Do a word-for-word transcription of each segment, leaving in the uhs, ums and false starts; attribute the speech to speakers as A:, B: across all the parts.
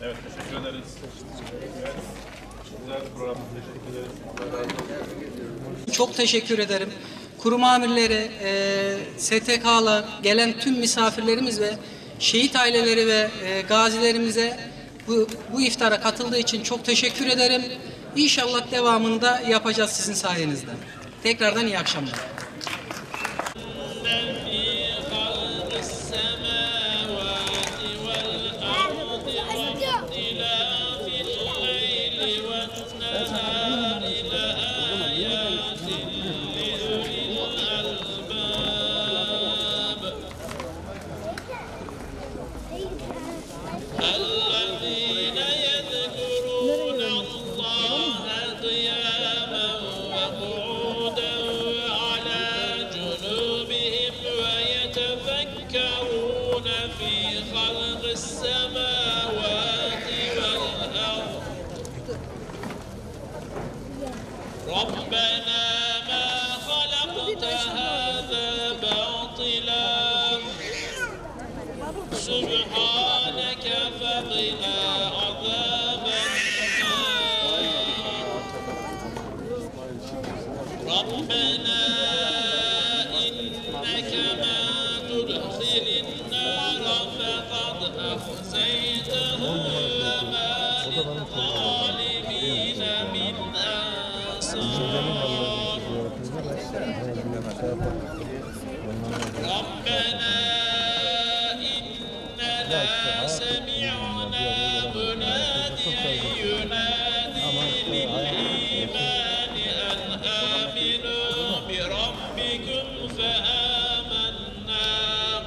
A: Evet, teşekkür ederiz. Evet. Güzel bir program. Teşekkür ederiz.
B: Çok teşekkür ederim. Kurum amirleri, e, S T K'lar, gelen tüm misafirlerimiz ve şehit aileleri ve e, gazilerimize bu, bu iftara katıldığı için çok teşekkür ederim. İnşallah devamında yapacağız sizin sayenizde. Tekrardan iyi akşamlar.
C: الذين يذكرون الله قياما وقعودا وعلى جنوبهم ويتفكرون في خلق السماوات والأرض ربنا ما خلقت هذا باطلا سبحانك فقنا عذاب النار ربنا إنك ما تدخل النار فقد أخزيته وما للظالمين من أنصار ربنا سمعنا مناديا ينادي للإيمان أن آمنوا بربكم فآمنا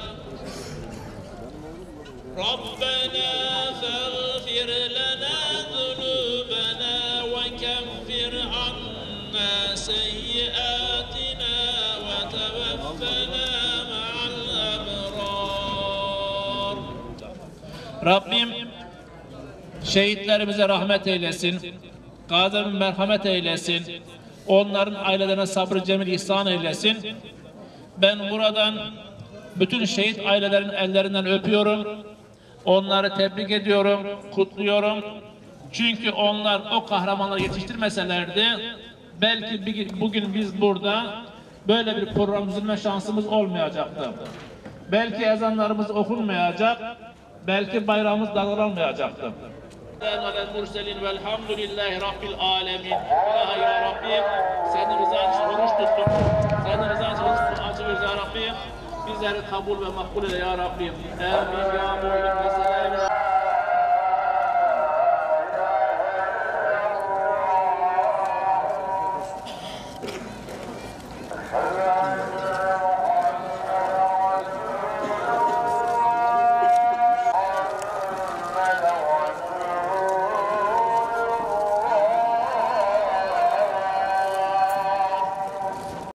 C: ربنا فاغفر لنا ذنوبنا وكفر عنا سيئاتنا وتوفنا مع الأبرار. Rabbim şehitlerimize rahmet eylesin, gazilerimize merhamet eylesin, onların ailelerine sabrı cemil ihsan eylesin. Ben buradan bütün şehit ailelerin ellerinden öpüyorum, onları tebrik ediyorum, kutluyorum. Çünkü onlar o kahramanları yetiştirmeselerdi, belki bir, bugün biz burada böyle bir program düzenleme şansımız olmayacaktı. Belki ezanlarımız okunmayacak, belki bayrağımız dalgalanmayacaktı. Murselin velhamdülillahi rabbil alemin. İlahi ya Rabbim, senin rızan için oruç tuttuk. Senin rızan için oruç açıyoruz ya Rabbim. Bizleri kabul ve makbul eyle ya Rabbim. Amin ya mu'min ve selam.